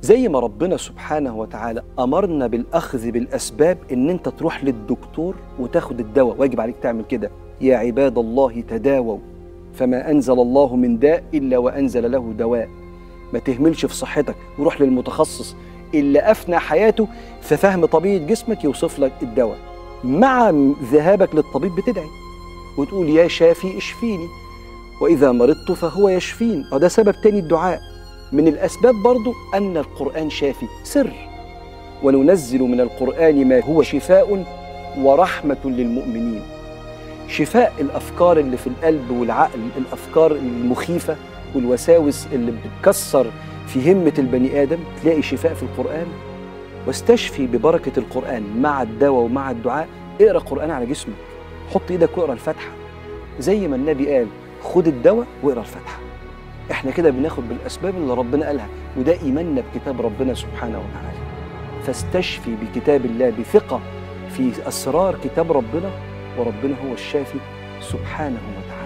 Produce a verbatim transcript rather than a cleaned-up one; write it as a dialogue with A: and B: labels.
A: زي ما ربنا سبحانه وتعالى أمرنا بالأخذ بالأسباب، إن أنت تروح للدكتور وتاخد الدواء، واجب عليك تعمل كده. يا عباد الله تداووا فما أنزل الله من داء إلا وأنزل له دواء. ما تهملش في صحتك وروح للمتخصص اللي أفنى حياته في فهم طبيعة جسمك يوصف لك الدواء. مع ذهابك للطبيب بتدعي وتقول يا شافي اشفيني، وإذا مرضت فهو يشفين. وده سبب تاني الدعاء. من الأسباب برضو أن القرآن شافي سر، وننزل من القرآن ما هو شفاء ورحمة للمؤمنين. شفاء الأفكار اللي في القلب والعقل، الأفكار المخيفة والوساوس اللي بتكسر في همة البني آدم، تلاقي شفاء في القرآن. واستشفي ببركة القرآن مع الدواء ومع الدعاء. اقرأ قرآن على جسمك، حط ايدك واقرأ الفاتحة زي ما النبي قال خد الدواء واقرأ الفاتحة. احنا كده بناخد بالأسباب اللي ربنا قالها، وده إيماننا بكتاب ربنا سبحانه وتعالى. فاستشفي بكتاب الله بثقة في أسرار كتاب ربنا، وربنا هو الشافي سبحانه وتعالى.